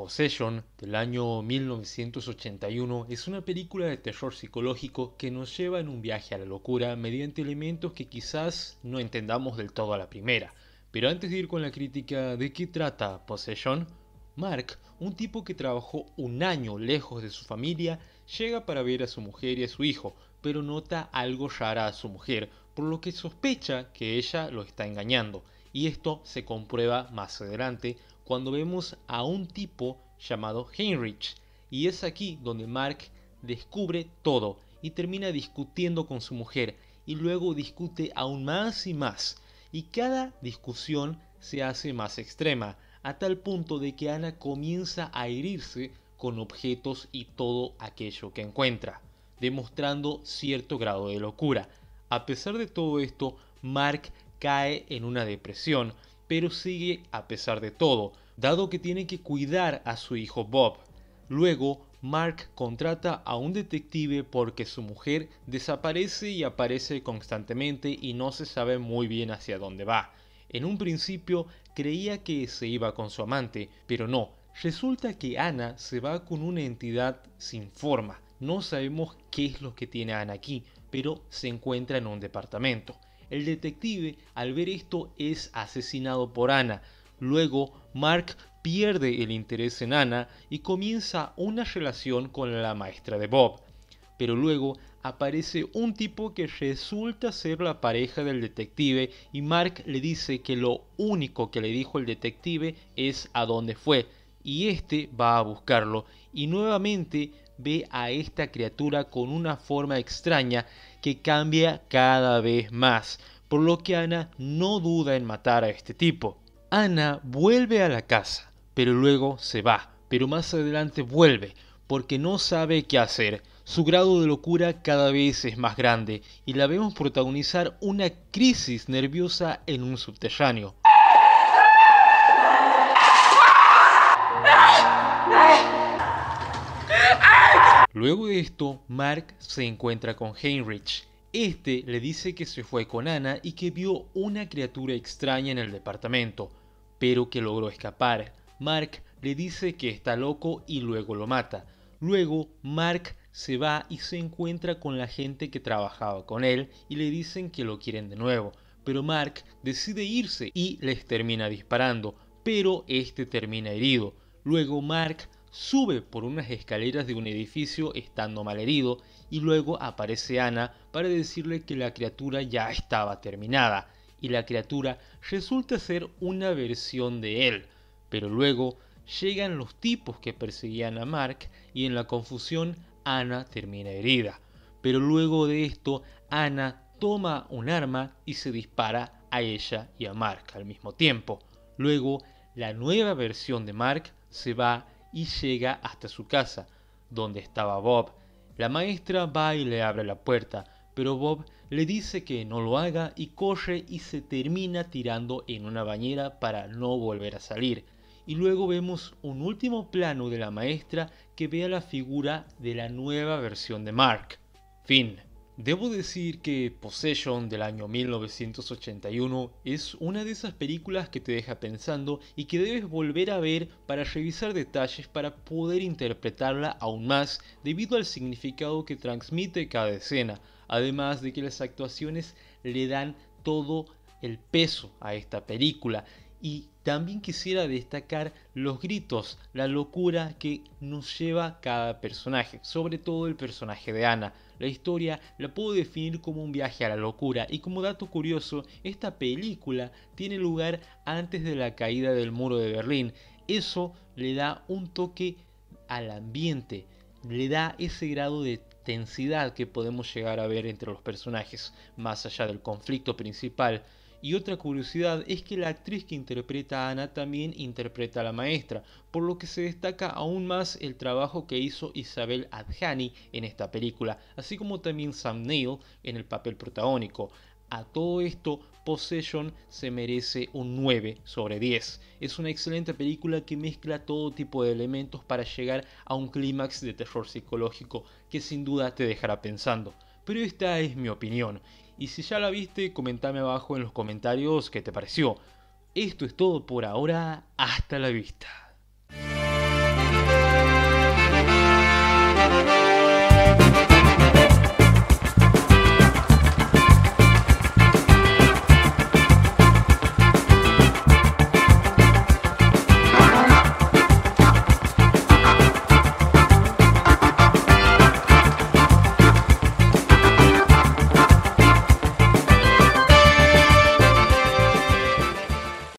Possession, del año 1981, es una película de terror psicológico que nos lleva en un viaje a la locura mediante elementos que quizás no entendamos del todo a la primera. Pero antes de ir con la crítica, ¿de qué trata Possession? Mark, un tipo que trabajó un año lejos de su familia, llega para ver a su mujer y a su hijo, pero nota algo raro a su mujer, por lo que sospecha que ella lo está engañando, y esto se comprueba más adelante cuando vemos a un tipo llamado Heinrich, y es aquí donde Mark descubre todo y termina discutiendo con su mujer, y luego discute aún más y más, y cada discusión se hace más extrema, a tal punto de que Ana comienza a herirse con objetos y todo aquello que encuentra, demostrando cierto grado de locura. A pesar de todo esto, Mark cae en una depresión, pero sigue a pesar de todo, dado que tiene que cuidar a su hijo Bob. Luego, Mark contrata a un detective porque su mujer desaparece y aparece constantemente y no se sabe muy bien hacia dónde va. En un principio creía que se iba con su amante, pero no. Resulta que Ana se va con una entidad sin forma. No sabemos qué es lo que tiene Ana aquí, pero se encuentra en un departamento. El detective, al ver esto, es asesinado por Ana. Luego, Mark pierde el interés en Ana y comienza una relación con la maestra de Bob. Pero luego aparece un tipo que resulta ser la pareja del detective y Mark le dice que lo único que le dijo el detective es a dónde fue, y este va a buscarlo y nuevamente ve a esta criatura con una forma extraña que cambia cada vez más, por lo que Ana no duda en matar a este tipo. Ana vuelve a la casa, pero luego se va, pero más adelante vuelve, porque no sabe qué hacer. Su grado de locura cada vez es más grande y la vemos protagonizar una crisis nerviosa en un subterráneo. Luego de esto, Mark se encuentra con Heinrich. Este le dice que se fue con Ana y que vio una criatura extraña en el departamento, pero que logró escapar. Mark le dice que está loco y luego lo mata. Luego, Mark se va y se encuentra con la gente que trabajaba con él y le dicen que lo quieren de nuevo. Pero Mark decide irse y les termina disparando, pero este termina herido. Luego Mark sube por unas escaleras de un edificio estando malherido y luego aparece Ana para decirle que la criatura ya estaba terminada y la criatura resulta ser una versión de él. Pero luego llegan los tipos que perseguían a Mark y en la confusión Ana termina herida. Pero luego de esto Ana toma un arma y se dispara a ella y a Mark al mismo tiempo. Luego la nueva versión de Mark se va y llega hasta su casa, donde estaba Bob. La maestra va y le abre la puerta, pero Bob le dice que no lo haga y corre y se termina tirando en una bañera para no volver a salir. Y luego vemos un último plano de la maestra que ve a la figura de la nueva versión de Mark. Fin. Debo decir que Possession del año 1981 es una de esas películas que te deja pensando y que debes volver a ver para revisar detalles para poder interpretarla aún más debido al significado que transmite cada escena, además de que las actuaciones le dan todo el peso a esta película. Y también quisiera destacar los gritos, la locura que nos lleva cada personaje, sobre todo el personaje de Ana. La historia la puedo definir como un viaje a la locura y como dato curioso, esta película tiene lugar antes de la caída del muro de Berlín. Eso le da un toque al ambiente, le da ese grado de tensidad que podemos llegar a ver entre los personajes, más allá del conflicto principal. Y otra curiosidad es que la actriz que interpreta a Ana también interpreta a la maestra, por lo que se destaca aún más el trabajo que hizo Isabelle Adjani en esta película, así como también Sam Neill en el papel protagónico. A todo esto, Possession se merece un 9 sobre 10. Es una excelente película que mezcla todo tipo de elementos para llegar a un clímax de terror psicológico que sin duda te dejará pensando. Pero esta es mi opinión. Y si ya la viste, comentame abajo en los comentarios qué te pareció. Esto es todo por ahora, hasta la vista.